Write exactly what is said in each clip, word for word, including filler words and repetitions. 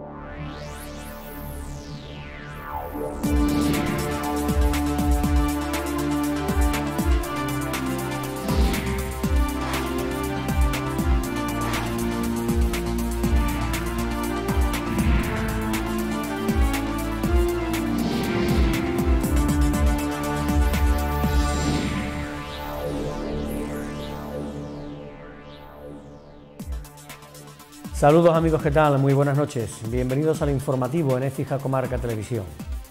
Saludos amigos, ¿qué tal? Muy buenas noches. Bienvenidos al informativo en Écija Comarca Televisión.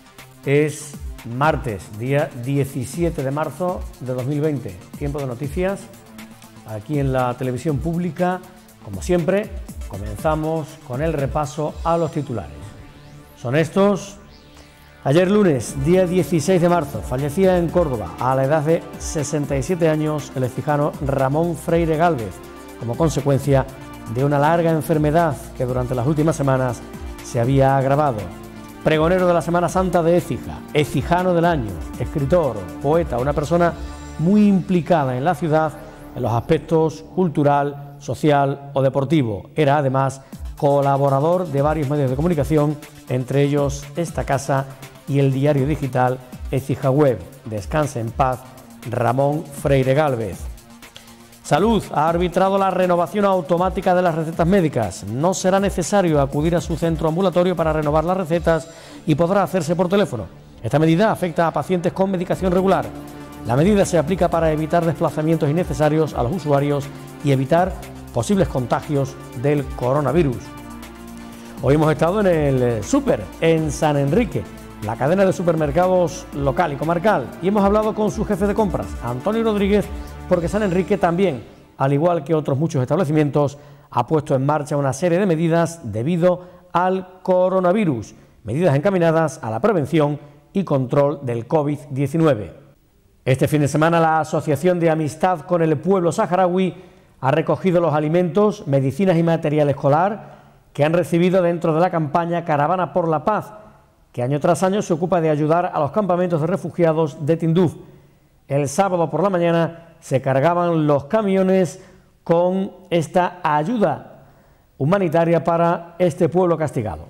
Es martes, día diecisiete de marzo de dos mil veinte. Tiempo de noticias aquí en la televisión pública. Como siempre, comenzamos con el repaso a los titulares. Son estos. Ayer lunes, día dieciséis de marzo, fallecía en Córdoba a la edad de sesenta y siete años el écijano Ramón Freire Gálvez, como consecuencia de una larga enfermedad que durante las últimas semanas se había agravado. Pregonero de la Semana Santa de Écija, écijano del año, escritor, poeta, una persona muy implicada en la ciudad en los aspectos cultural, social o deportivo. Era además colaborador de varios medios de comunicación, entre ellos esta casa y el diario digital Écija Web. Descanse en paz, Ramón Freire Gálvez. Salud ha arbitrado la renovación automática de las recetas médicas. No será necesario acudir a su centro ambulatorio para renovar las recetas y podrá hacerse por teléfono. Esta medida afecta a pacientes con medicación regular. La medida se aplica para evitar desplazamientos innecesarios a los usuarios y evitar posibles contagios del coronavirus. Hoy hemos estado en el súper, en San Enrique, la cadena de supermercados local y comarcal, y hemos hablado con su jefe de compras, Antonio Rodríguez, porque San Enrique también, al igual que otros muchos establecimientos, ha puesto en marcha una serie de medidas debido al coronavirus, medidas encaminadas a la prevención y control del COVID diecinueve. Este fin de semana la Asociación de Amistad con el Pueblo Saharaui ha recogido los alimentos, medicinas y material escolar que han recibido dentro de la campaña Caravana por la Paz, que año tras año se ocupa de ayudar a los campamentos de refugiados de Tinduf. El sábado por la mañana se cargaban los camiones con esta ayuda humanitaria para este pueblo castigado.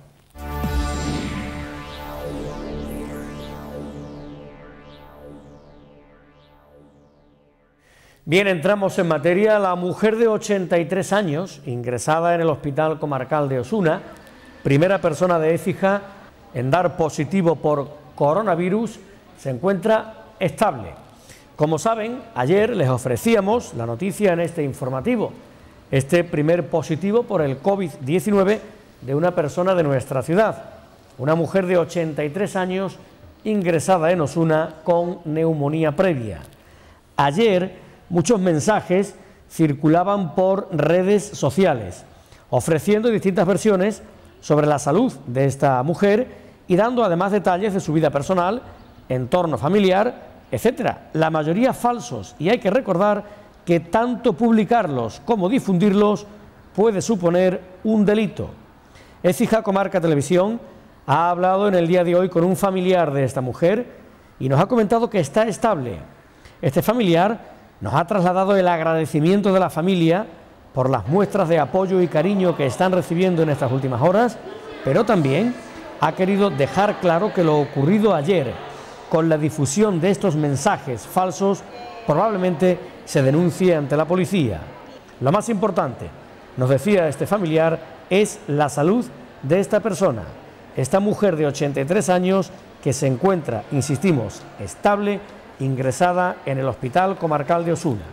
Bien, entramos en materia. La mujer de ochenta y tres años, ingresada en el Hospital Comarcal de Osuna, primera persona de Écija en dar positivo por coronavirus, se encuentra estable. Como saben, ayer les ofrecíamos la noticia en este informativo, este primer positivo por el COVID diecinueve de una persona de nuestra ciudad, una mujer de ochenta y tres años ingresada en Osuna con neumonía previa. Ayer muchos mensajes circulaban por redes sociales, ofreciendo distintas versiones sobre la salud de esta mujer y dando además detalles de su vida personal, entorno familiar, etcétera. La mayoría falsos, y hay que recordar que tanto publicarlos como difundirlos puede suponer un delito. Écija Comarca Televisión ha hablado en el día de hoy con un familiar de esta mujer y nos ha comentado que está estable. Este familiar nos ha trasladado el agradecimiento de la familia por las muestras de apoyo y cariño que están recibiendo en estas últimas horas, pero también ha querido dejar claro que lo ocurrido ayer con la difusión de estos mensajes falsos probablemente se denuncie ante la policía. Lo más importante, nos decía este familiar, es la salud de esta persona, esta mujer de ochenta y tres años que se encuentra, insistimos, estable, ingresada en el Hospital Comarcal de Osuna.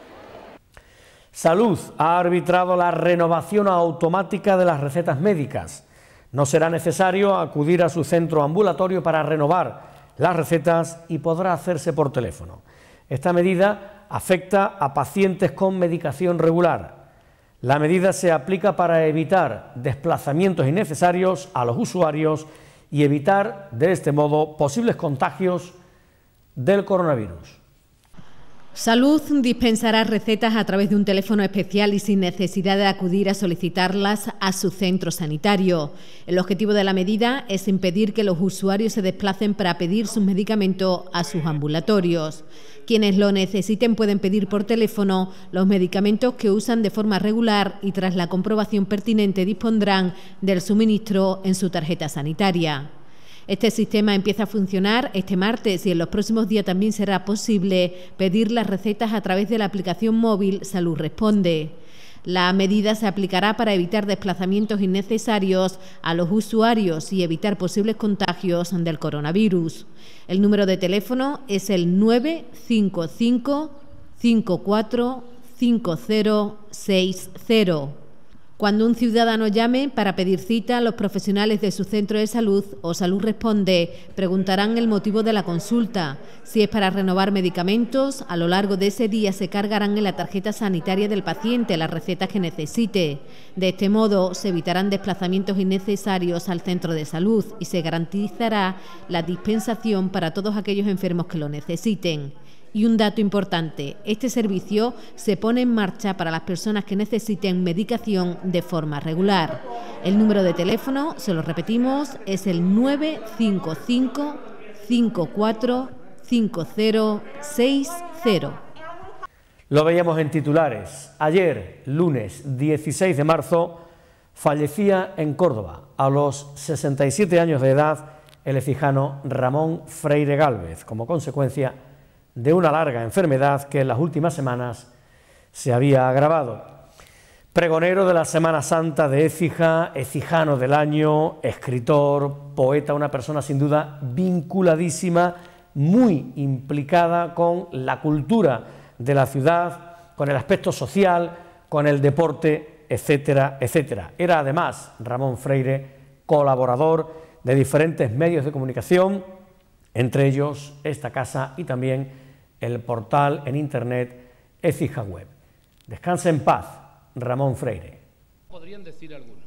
Salud ha arbitrado la renovación automática de las recetas médicas. No será necesario acudir a su centro ambulatorio para renovar las recetas y podrá hacerse por teléfono. Esta medida afecta a pacientes con medicación regular. La medida se aplica para evitar desplazamientos innecesarios a los usuarios y evitar de este modo posibles contagios del coronavirus. Salud dispensará recetas a través de un teléfono especial y sin necesidad de acudir a solicitarlas a su centro sanitario. El objetivo de la medida es impedir que los usuarios se desplacen para pedir sus medicamentos a sus ambulatorios. Quienes lo necesiten pueden pedir por teléfono los medicamentos que usan de forma regular y tras la comprobación pertinente dispondrán del suministro en su tarjeta sanitaria. Este sistema empieza a funcionar este martes y en los próximos días también será posible pedir las recetas a través de la aplicación móvil Salud Responde. La medida se aplicará para evitar desplazamientos innecesarios a los usuarios y evitar posibles contagios del coronavirus. El número de teléfono es el nueve cinco cinco, cinco cuatro cinco cero seis cero. Cuando un ciudadano llame para pedir cita, los profesionales de su centro de salud o Salud Responde preguntarán el motivo de la consulta. Si es para renovar medicamentos, a lo largo de ese día se cargarán en la tarjeta sanitaria del paciente las recetas que necesite. De este modo, se evitarán desplazamientos innecesarios al centro de salud y se garantizará la dispensación para todos aquellos enfermos que lo necesiten. Y un dato importante, este servicio se pone en marcha para las personas que necesiten medicación de forma regular. El número de teléfono, se lo repetimos, es el nueve cinco cinco, cinco cuatro cinco cero seis cero. Lo veíamos en titulares. Ayer, lunes dieciséis de marzo, fallecía en Córdoba, a los sesenta y siete años de edad, el ecijano Ramón Freire Gálvez, como consecuencia de una larga enfermedad que en las últimas semanas se había agravado. Pregonero de la Semana Santa de Écija, ecijano del año, escritor, poeta, una persona sin duda vinculadísima, muy implicada con la cultura de la ciudad, con el aspecto social, con el deporte, etcétera, etcétera. Era además Ramón Freire colaborador de diferentes medios de comunicación, entre ellos esta casa y también el portal en internet Écija Web. Descanse en paz, Ramón Freire. ¿Podrían decir alguno?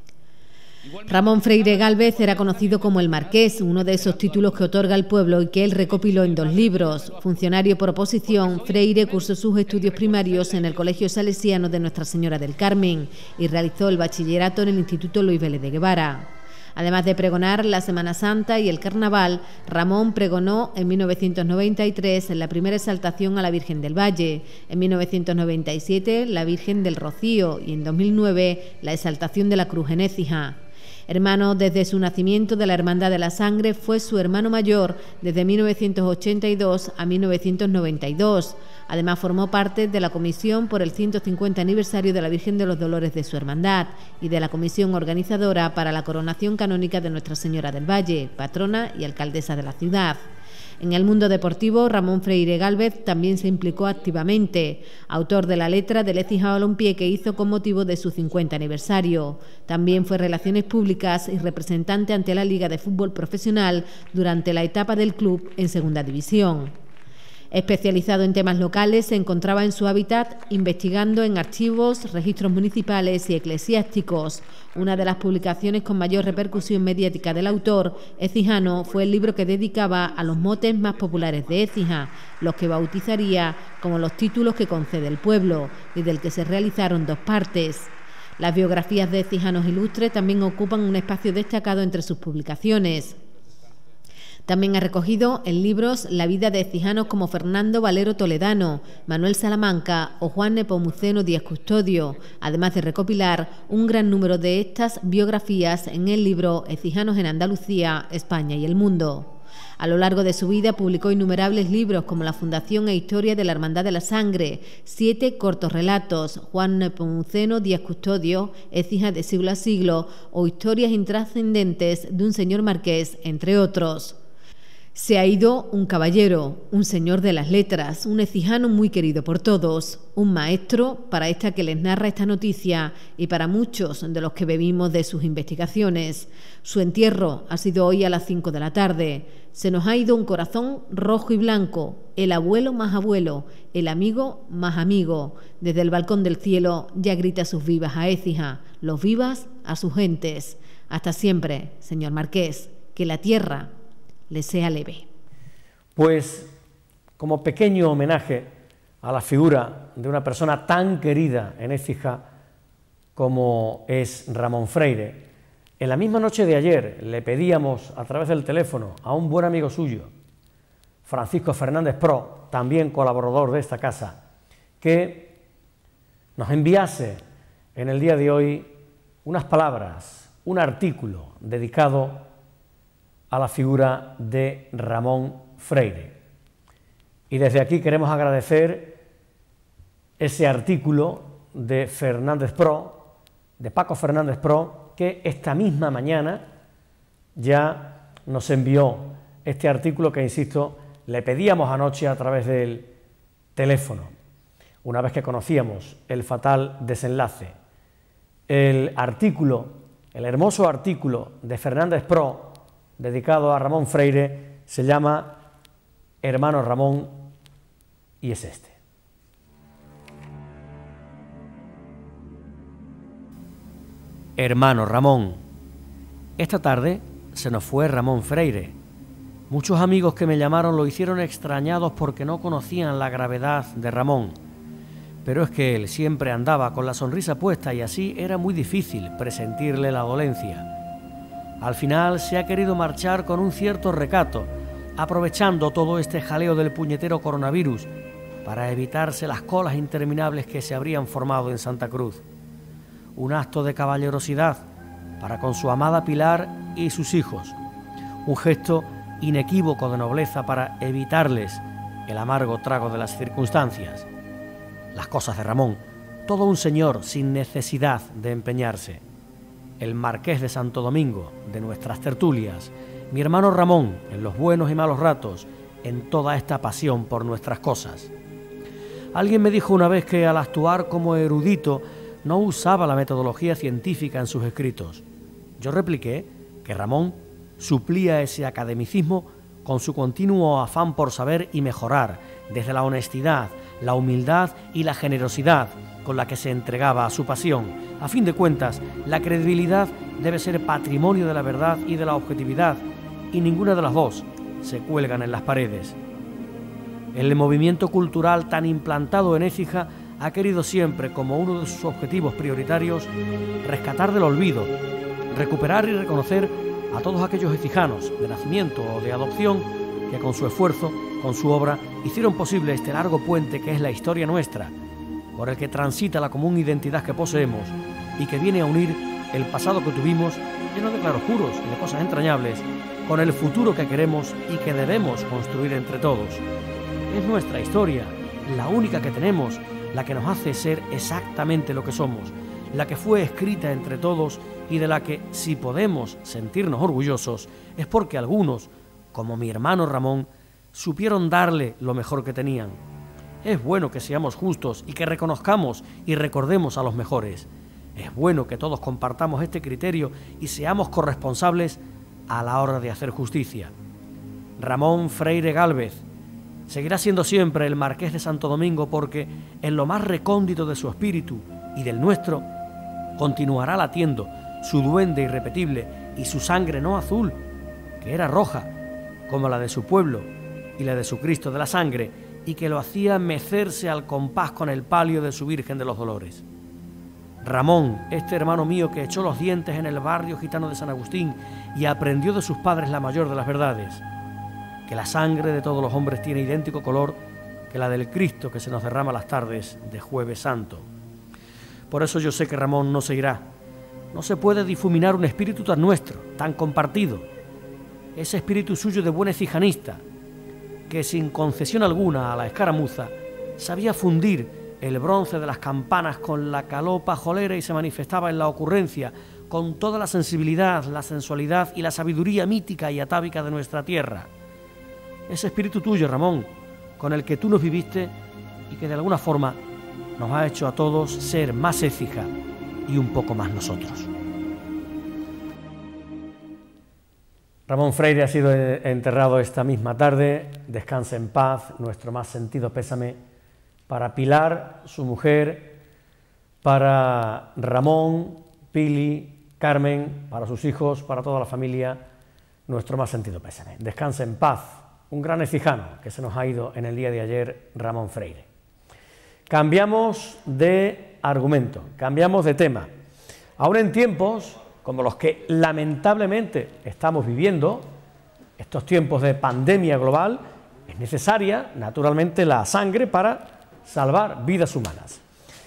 Ramón Freire Gálvez era conocido como el Marqués, uno de esos títulos que otorga el pueblo y que él recopiló en dos libros. Funcionario por oposición, Freire cursó sus estudios primarios en el Colegio Salesiano de Nuestra Señora del Carmen y realizó el bachillerato en el Instituto Luis Vélez de Guevara. Además de pregonar la Semana Santa y el Carnaval, Ramón pregonó en mil novecientos noventa y tres la primera exaltación a la Virgen del Valle, en mil novecientos noventa y siete la Virgen del Rocío y en dos mil nueve la exaltación de la Cruz en Écija. Hermano desde su nacimiento de la Hermandad de la Sangre, fue su hermano mayor desde mil novecientos ochenta y dos a mil novecientos noventa y dos. Además formó parte de la comisión por el ciento cincuenta aniversario de la Virgen de los Dolores de su hermandad y de la comisión organizadora para la coronación canónica de Nuestra Señora del Valle, patrona y alcaldesa de la ciudad. En el mundo deportivo, Ramón Freire Gálvez también se implicó activamente, autor de la letra del Écija Balompié que hizo con motivo de su cincuenta aniversario. También fue Relaciones Públicas y representante ante la Liga de Fútbol Profesional durante la etapa del club en Segunda División. Especializado en temas locales, se encontraba en su hábitat investigando en archivos, registros municipales y eclesiásticos. Una de las publicaciones con mayor repercusión mediática del autor, Écijano, fue el libro que dedicaba a los motes más populares de Écija, los que bautizaría como los títulos que concede el pueblo, y del que se realizaron dos partes. Las biografías de écijanos ilustres también ocupan un espacio destacado entre sus publicaciones. También ha recogido en libros la vida de écijanos como Fernando Valero Toledano, Manuel Salamanca o Juan Nepomuceno Díaz Custodio, además de recopilar un gran número de estas biografías en el libro Écijanos en Andalucía, España y el Mundo. A lo largo de su vida publicó innumerables libros como La Fundación e Historia de la Hermandad de la Sangre, siete cortos relatos, Juan Nepomuceno Díaz Custodio, Écija de siglo a siglo o Historias intrascendentes de un señor marqués, entre otros. Se ha ido un caballero, un señor de las letras, un écijano muy querido por todos, un maestro para esta que les narra esta noticia y para muchos de los que bebimos de sus investigaciones. Su entierro ha sido hoy a las cinco de la tarde. Se nos ha ido un corazón rojo y blanco, el abuelo más abuelo, el amigo más amigo. Desde el balcón del cielo ya grita sus vivas a Écija, los vivas a sus gentes. Hasta siempre, señor Marqués, que la tierra le sea leve. Pues, como pequeño homenaje a la figura de una persona tan querida en Écija como es Ramón Freire. En la misma noche de ayer le pedíamos a través del teléfono a un buen amigo suyo, Francisco Fernández Pro, también colaborador de esta casa, que nos enviase en el día de hoy unas palabras, un artículo dedicado a la figura de Ramón Freire. Y desde aquí queremos agradecer ese artículo de Fernández Pro, de Paco Fernández Pro, que esta misma mañana ya nos envió este artículo que, insisto, le pedíamos anoche a través del teléfono, una vez que conocíamos el fatal desenlace. El artículo, el hermoso artículo de Fernández Pro, dedicado a Ramón Freire, se llama Hermano Ramón, y es este. Hermano Ramón, esta tarde se nos fue Ramón Freire. Muchos amigos que me llamaron lo hicieron extrañados porque no conocían la gravedad de Ramón. Pero es que él siempre andaba con la sonrisa puesta y así era muy difícil presentirle la dolencia. Al final se ha querido marchar con un cierto recato, aprovechando todo este jaleo del puñetero coronavirus para evitarse las colas interminables que se habrían formado en Santa Cruz. Un acto de caballerosidad para con su amada Pilar y sus hijos. Un gesto inequívoco de nobleza para evitarles el amargo trago de las circunstancias. Las cosas de Ramón, todo un señor sin necesidad de empeñarse. El marqués de Santo Domingo, de nuestras tertulias, mi hermano Ramón, en los buenos y malos ratos, en toda esta pasión por nuestras cosas. Alguien me dijo una vez que al actuar como erudito no usaba la metodología científica en sus escritos. Yo repliqué que Ramón suplía ese academicismo con su continuo afán por saber y mejorar, desde la honestidad, la humildad y la generosidad con la que se entregaba a su pasión. A fin de cuentas, la credibilidad debe ser patrimonio de la verdad y de la objetividad, y ninguna de las dos se cuelgan en las paredes. El movimiento cultural tan implantado en Écija ha querido siempre, como uno de sus objetivos prioritarios, rescatar del olvido, recuperar y reconocer a todos aquellos écijanos de nacimiento o de adopción que con su esfuerzo, con su obra, hicieron posible este largo puente que es la historia nuestra, por el que transita la común identidad que poseemos y que viene a unir el pasado que tuvimos, lleno de claroscuros y de cosas entrañables, con el futuro que queremos y que debemos construir entre todos. Es nuestra historia, la única que tenemos, la que nos hace ser exactamente lo que somos, la que fue escrita entre todos y de la que, si podemos sentirnos orgullosos, es porque algunos, como mi hermano Ramón, supieron darle lo mejor que tenían. Es bueno que seamos justos y que reconozcamos y recordemos a los mejores. Es bueno que todos compartamos este criterio y seamos corresponsables a la hora de hacer justicia. Ramón Freire Gálvez seguirá siendo siempre el marqués de Santo Domingo porque en lo más recóndito de su espíritu y del nuestro continuará latiendo su duende irrepetible y su sangre no azul, que era roja, como la de su pueblo y la de su Cristo de la Sangre, y que lo hacía mecerse al compás con el palio de su Virgen de los Dolores. Ramón, este hermano mío que echó los dientes en el barrio gitano de San Agustín y aprendió de sus padres la mayor de las verdades, que la sangre de todos los hombres tiene idéntico color que la del Cristo que se nos derrama las tardes de Jueves Santo. Por eso yo sé que Ramón no se irá. No se puede difuminar un espíritu tan nuestro, tan compartido, ese espíritu suyo de buen écijanista, que sin concesión alguna a la escaramuza sabía fundir el bronce de las campanas con la caló pajolera y se manifestaba en la ocurrencia con toda la sensibilidad, la sensualidad y la sabiduría mítica y atávica de nuestra tierra. Ese espíritu tuyo, Ramón, con el que tú nos viviste y que de alguna forma nos ha hecho a todos ser más Écija y un poco más nosotros. Ramón Freire ha sido enterrado esta misma tarde. Descanse en paz, nuestro más sentido pésame para Pilar, su mujer, para Ramón, Pili, Carmen, para sus hijos, para toda la familia, nuestro más sentido pésame. Descanse en paz, un gran écijano que se nos ha ido en el día de ayer, Ramón Freire. Cambiamos de argumento, cambiamos de tema. Aún en tiempos como los que lamentablemente estamos viviendo, estos tiempos de pandemia global, es necesaria naturalmente la sangre para salvar vidas humanas.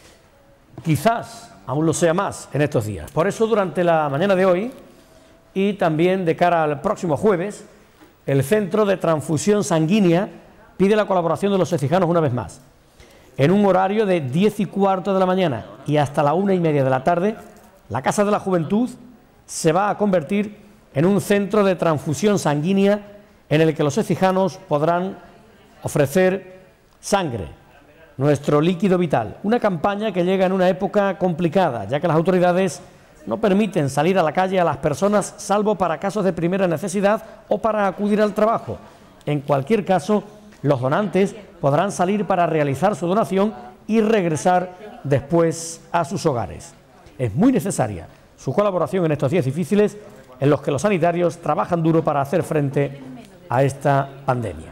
Quizás aún lo sea más en estos días. Por eso, durante la mañana de hoy y también de cara al próximo jueves, el Centro de Transfusión Sanguínea pide la colaboración de los écijanos una vez más. En un horario de diez y cuarto de la mañana y hasta la una y media de la tarde, la Casa de la Juventud se va a convertir en un centro de transfusión sanguínea en el que los écijanos podrán ofrecer sangre, nuestro líquido vital. Una campaña que llega en una época complicada, ya que las autoridades no permiten salir a la calle a las personas salvo para casos de primera necesidad o para acudir al trabajo. En cualquier caso, los donantes podrán salir para realizar su donación y regresar después a sus hogares. Es muy necesaria su colaboración en estos días difíciles en los que los sanitarios trabajan duro para hacer frente a esta pandemia.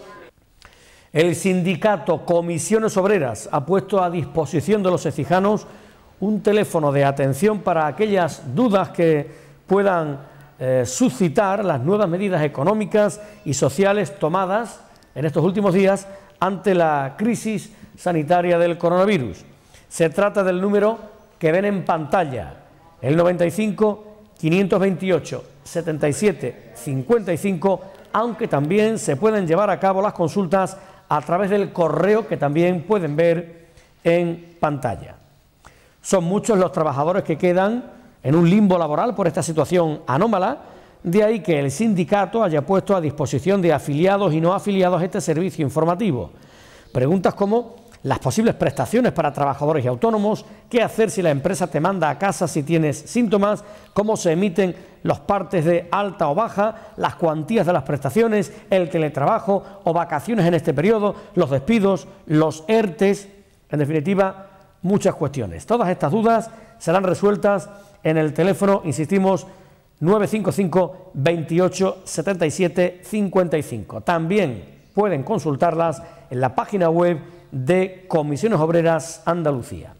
El sindicato Comisiones Obreras ha puesto a disposición de los écijanos un teléfono de atención para aquellas dudas que puedan eh, suscitar las nuevas medidas económicas y sociales tomadas en estos últimos días ante la crisis sanitaria del coronavirus. Se trata del número que ven en pantalla, el noventa y cinco, quinientos veintiocho, setenta y siete, cincuenta y cinco, aunque también se pueden llevar a cabo las consultas a través del correo que también pueden ver en pantalla. Son muchos los trabajadores que quedan en un limbo laboral por esta situación anómala, de ahí que el sindicato haya puesto a disposición de afiliados y no afiliados este servicio informativo. Preguntas como las posibles prestaciones para trabajadores y autónomos, qué hacer si la empresa te manda a casa si tienes síntomas, cómo se emiten los partes de alta o baja, las cuantías de las prestaciones, el teletrabajo o vacaciones en este periodo, los despidos, los ERTES, en definitiva, muchas cuestiones. Todas estas dudas serán resueltas en el teléfono, insistimos, nueve cinco cinco, veintiocho, setenta y siete, cincuenta y cinco. También pueden consultarlas en la página web de Comisiones Obreras Andalucía.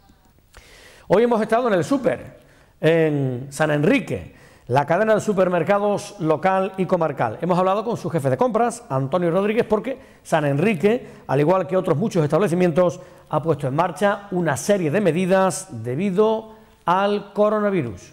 Hoy hemos estado en el súper, en San Enrique, la cadena de supermercados local y comarcal. Hemos hablado con su jefe de compras, Antonio Rodríguez, porque San Enrique, al igual que otros muchos establecimientos, ha puesto en marcha una serie de medidas debido al coronavirus.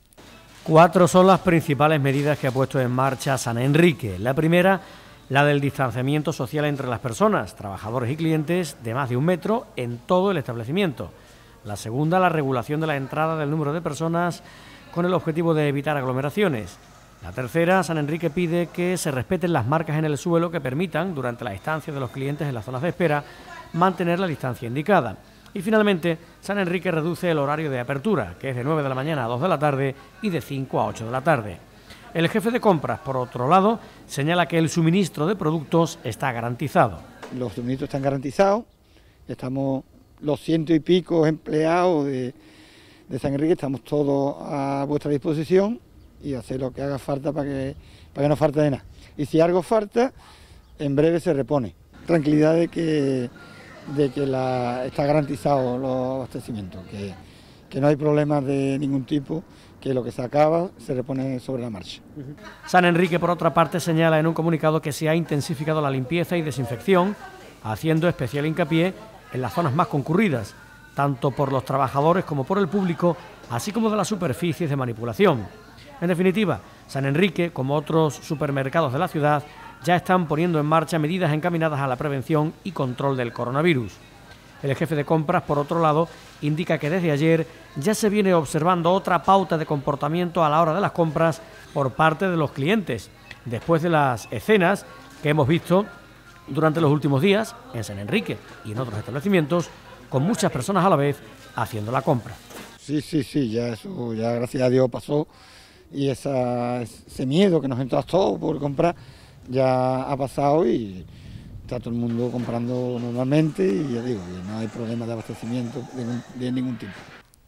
Cuatro son las principales medidas que ha puesto en marcha San Enrique. La primera, la del distanciamiento social entre las personas, trabajadores y clientes, de más de un metro en todo el establecimiento. La segunda, la regulación de la entrada del número de personas con el objetivo de evitar aglomeraciones. La tercera, San Enrique pide que se respeten las marcas en el suelo que permitan, durante la estancia de los clientes en las zonas de espera, mantener la distancia indicada. Y finalmente, San Enrique reduce el horario de apertura, que es de nueve de la mañana a dos de la tarde y de cinco a ocho de la tarde. El jefe de compras, por otro lado, señala que el suministro de productos está garantizado. Los suministros están garantizados, estamos los ciento y pico empleados de, de San Enrique, estamos todos a vuestra disposición y hacer lo que haga falta para que, para que no falte de nada. Y si algo falta, en breve se repone. Tranquilidad de que, de que la, está garantizado los abastecimientos, que, que no hay problemas de ningún tipo, que lo que se acaba se repone sobre la marcha. San Enrique, por otra parte, señala en un comunicado que se ha intensificado la limpieza y desinfección, haciendo especial hincapié en las zonas más concurridas, tanto por los trabajadores como por el público, así como de las superficies de manipulación. En definitiva, San Enrique, como otros supermercados de la ciudad, ya están poniendo en marcha medidas encaminadas a la prevención y control del coronavirus. El jefe de compras, por otro lado, indica que desde ayer ya se viene observando otra pauta de comportamiento a la hora de las compras por parte de los clientes, después de las escenas que hemos visto durante los últimos días en San Enrique y en otros establecimientos, con muchas personas a la vez haciendo la compra. Sí, sí, sí, ya eso, ya gracias a Dios pasó, y esa, ese miedo que nos entró a todos por comprar ya ha pasado y está todo el mundo comprando normalmente y ya digo, no hay problema de abastecimiento de, de ningún tipo.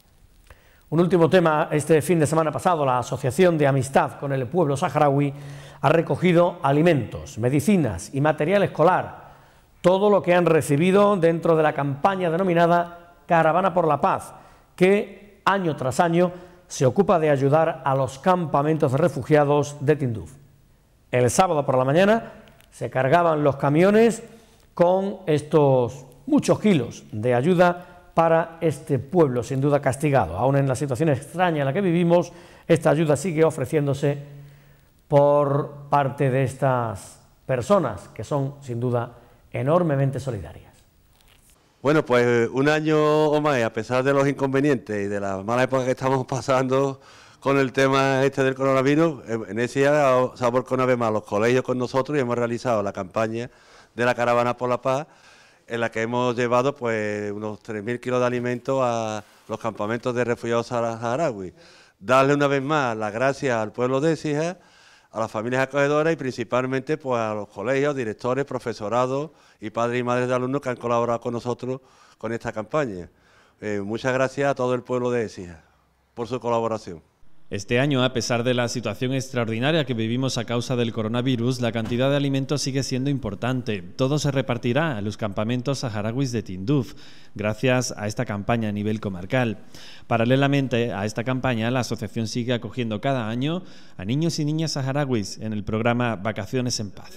Un último tema, este fin de semana pasado la Asociación de Amistad con el Pueblo Saharaui ha recogido alimentos, medicinas y material escolar todo lo que han recibido dentro de la campaña denominada Caravana por la Paz, que año tras año se ocupa de ayudar a los campamentos de refugiados de Tinduf. El sábado por la mañana se cargaban los camiones con estos muchos kilos de ayuda para este pueblo, sin duda castigado. Aún en la situación extraña en la que vivimos, esta ayuda sigue ofreciéndose por parte de estas personas, que son, sin duda, enormemente solidarias. Bueno, pues un año o más, a pesar de los inconvenientes y de la mala época que estamos pasando con el tema este del coronavirus, en ese día se ha volcado una vez más los colegios con nosotros y hemos realizado la campaña de la Caravana por la Paz, en la que hemos llevado pues unos tres mil kilos de alimentos a los campamentos de refugiados saharauis. Darle una vez más las gracias al pueblo de Écija, a las familias acogedoras y principalmente pues a los colegios, directores, profesorados y padres y madres de alumnos que han colaborado con nosotros con esta campaña. Eh, muchas gracias a todo el pueblo de Écija por su colaboración. Este año, a pesar de la situación extraordinaria que vivimos a causa del coronavirus, la cantidad de alimentos sigue siendo importante. Todo se repartirá a los campamentos saharauis de Tinduf, gracias a esta campaña a nivel comarcal. Paralelamente a esta campaña, la asociación sigue acogiendo cada año a niños y niñas saharauis en el programa Vacaciones en Paz.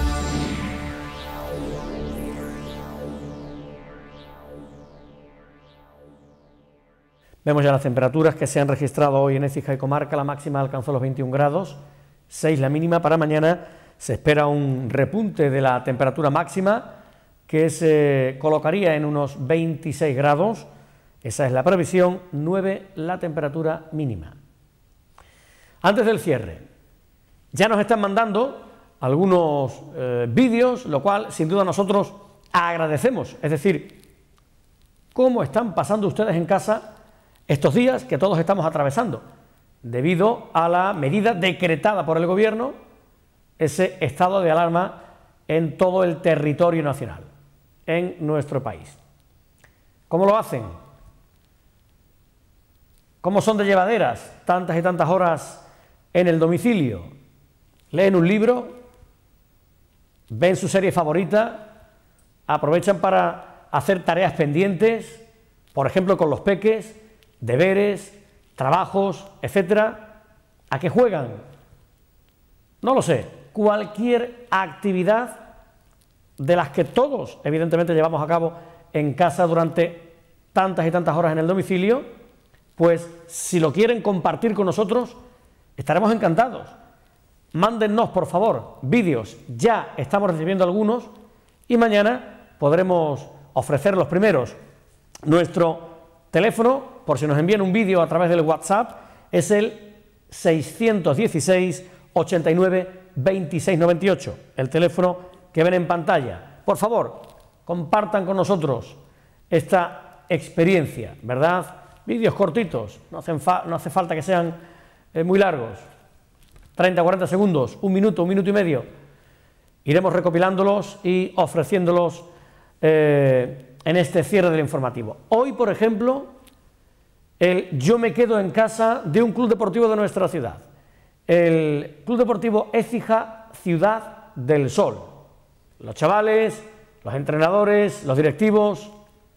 Vemos ya las temperaturas que se han registrado hoy en Écija y comarca. La máxima alcanzó los veintiún grados, seis la mínima. Para mañana se espera un repunte de la temperatura máxima que se colocaría en unos veintiséis grados. Esa es la previsión, nueve la temperatura mínima. Antes del cierre, ya nos están mandando algunos eh, vídeos, lo cual sin duda nosotros agradecemos. Es decir, cómo están pasando ustedes en casa estos días que todos estamos atravesando, debido a la medida decretada por el Gobierno, ese estado de alarma en todo el territorio nacional, en nuestro país. ¿Cómo lo hacen? ¿Cómo son de llevaderas tantas y tantas horas en el domicilio? ¿Leen un libro? ¿Ven su serie favorita? ¿Aprovechan para hacer tareas pendientes? Por ejemplo, con los peques, deberes, trabajos, etcétera. ¿A qué juegan? No lo sé. Cualquier actividad de las que todos, evidentemente, llevamos a cabo en casa durante tantas y tantas horas en el domicilio, pues si lo quieren compartir con nosotros, estaremos encantados. Mándennos, por favor, vídeos. Ya estamos recibiendo algunos y mañana podremos ofrecer los primeros. Nuestro teléfono, por si nos envían un vídeo a través del WhatsApp, es el seiscientos dieciséis, ochenta y nueve, veintiséis noventa y ocho, el teléfono que ven en pantalla. Por favor, compartan con nosotros esta experiencia, ¿verdad? Vídeos cortitos, no, hacen fa no hace falta que sean eh, muy largos, treinta, cuarenta segundos, un minuto, un minuto y medio. Iremos recopilándolos y ofreciéndolos eh, en este cierre del informativo. Hoy, por ejemplo, el Yo me quedo en casa de un club deportivo de nuestra ciudad, el Club Deportivo Écija Ciudad del Sol. Los chavales, los entrenadores, los directivos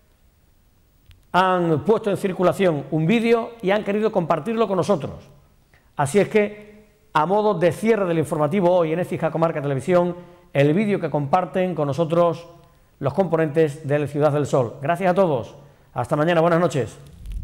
han puesto en circulación un vídeo y han querido compartirlo con nosotros. Así es que, a modo de cierre del informativo hoy en Écija Comarca Televisión, el vídeo que comparten con nosotros los componentes del Ciudad del Sol. Gracias a todos. Hasta mañana. Buenas noches.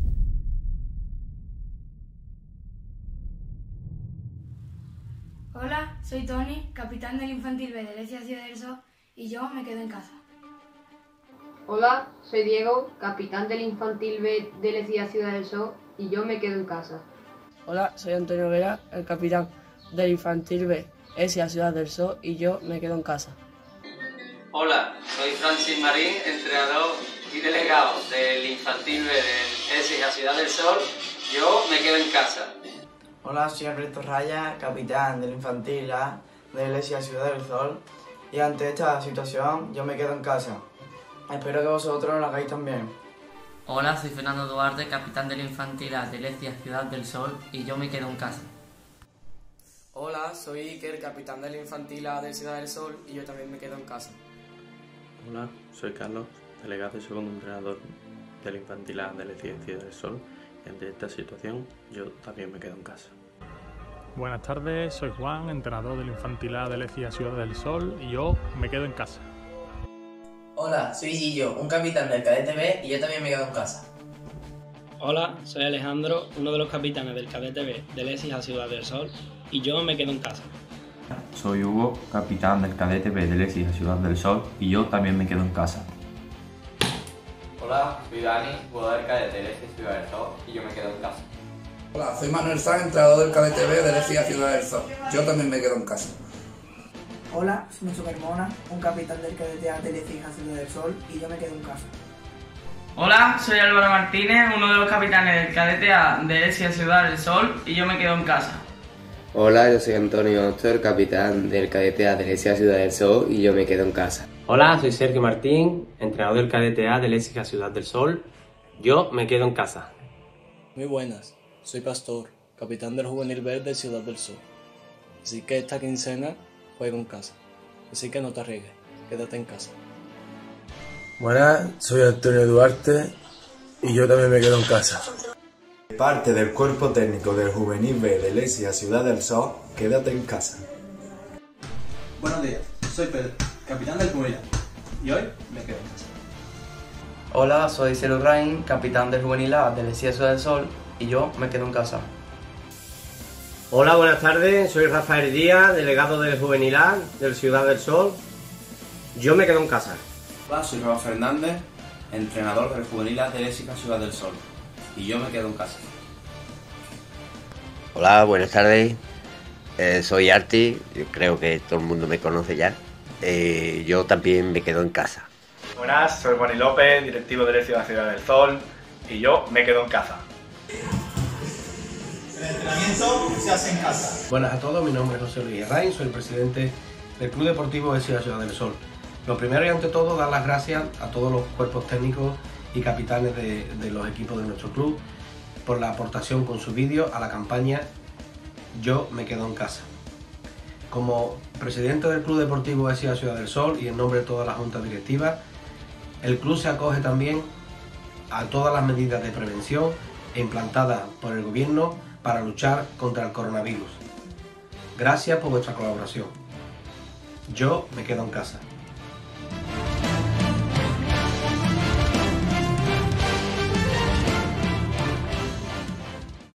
Hola, soy Tony, capitán del Infantil B de Écija Ciudad del Sol, y yo me quedo en casa. Hola, soy Diego, capitán del Infantil B de Écija Ciudad del Sol, y yo me quedo en casa. Hola, soy Antonio Vera, el capitán del Infantil B de Écija Ciudad del Sol, y yo me quedo en casa. Hola, soy Francis Marín, entrenador y delegado del Infantil B de Écija Ciudad del Sol. Yo me quedo en casa. Hola, soy Alberto Raya, capitán del Infantil A de Écija Ciudad del Sol, y ante esta situación yo me quedo en casa. Espero que vosotros lo hagáis también. Hola, soy Fernando Duarte, capitán del Infantil A de Écija Ciudad del Sol, y yo me quedo en casa. Hola, soy Iker, capitán del Infantil A de Ciudad del Sol, y yo también me quedo en casa. Hola, soy Carlos, delegado y segundo entrenador del Infantil A de Lecia Ciudad del Sol, y ante esta situación yo también me quedo en casa. Buenas tardes, soy Juan, entrenador del Infantil A de Lecia Ciudad del Sol, y yo me quedo en casa. Hola, soy Gillo, un capitán del Cadete B, y yo también me quedo en casa. Hola, soy Alejandro, uno de los capitanes del Cadete B de Lecia Ciudad del Sol, y yo me quedo en casa. Soy Hugo, capitán del Cadete B de Lecia Ciudad del Sol, y yo también me quedo en casa. Hola, soy Dani, jugador del Cadete de Lecia Ciudad del Sol, y yo me quedo en casa. Hola, soy Manuel Sanz, entrenador del Cadete B de Lecia Ciudad del Sol. Yo también me quedo en casa. Hola, soy Nacho Carmona, un capitán del Cadete A de Lecia Ciudad del Sol, y yo me quedo en casa. Hola, soy Álvaro Martínez, uno de los capitanes del Cadete A de Lecia Ciudad del Sol, y yo me quedo en casa. Hola, yo soy Antonio Ostor, capitán del Cadete A de Lecia Ciudad del Sol, y yo me quedo en casa. Hola, soy Sergio Martín, entrenador del Cadete A de Lecia Ciudad del Sol. Yo me quedo en casa. Muy buenas, soy Pastor, capitán del Juvenil B de Ciudad del Sol. Así que esta quincena juego en casa. Así que no te arriesgues, quédate en casa. Buenas, soy Antonio Duarte y yo también me quedo en casa. Parte del cuerpo técnico del Juvenil B de Lecia Ciudad del Sol, quédate en casa. Buenos días, soy Pedro, capitán del Juvenil y hoy me quedo en casa. Hola, soy Celo Rain, capitán del Juvenil A de Lecia Ciudad del Sol, y yo me quedo en casa. Hola, buenas tardes, soy Rafael Díaz, delegado del Juvenil A del Ciudad del Sol. Yo me quedo en casa. Hola, soy Rafa Fernández, entrenador del Juvenil A de Lecia Ciudad del Sol, y yo me quedo en casa. Hola, buenas tardes, eh, soy Arti, yo creo que todo el mundo me conoce ya, eh, yo también me quedo en casa. Buenas, soy Juan López, directivo de Lecia Ciudad del Sol, y yo me quedo en casa. El entrenamiento se hace en casa. Buenas a todos, mi nombre es José Luis Herrain, soy el presidente del Club Deportivo de Ciudad Ciudad del Sol. Lo primero y ante todo, dar las gracias a todos los cuerpos técnicos y capitanes de, de los equipos de nuestro club por la aportación con su vídeo a la campaña Yo me quedo en casa. Como presidente del Club Deportivo de Ciudad del Sol y en nombre de toda la junta directiva, el club se acoge también a todas las medidas de prevención implantadas por el gobierno para luchar contra el coronavirus. Gracias por vuestra colaboración. Yo me quedo en casa.